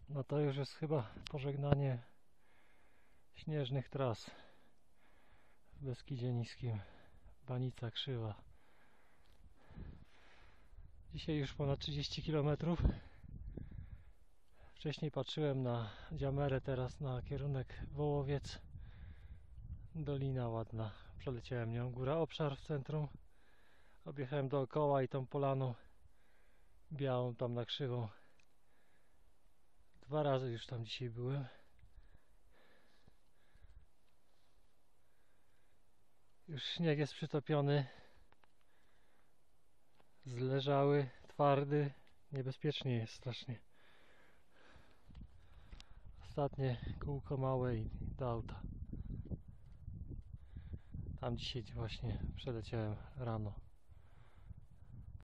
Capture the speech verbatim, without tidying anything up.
No to już jest chyba pożegnanie śnieżnych tras w Beskidzie Niskim. Banica Krzywa. Dzisiaj już ponad trzydzieści kilometrów. Wcześniej patrzyłem na Dziamerę, teraz na kierunek Wołowiec. Dolina ładna. Przeleciałem nią. Góra Obszar w centrum. Objechałem dookoła i tą polaną białą tam na Krzywą. Dwa razy już tam dzisiaj byłem. Już śnieg jest przytopiony. Zleżały, twardy. Niebezpiecznie jest strasznie. Ostatnie kółko małe i do auta. Tam dzisiaj właśnie przeleciałem rano.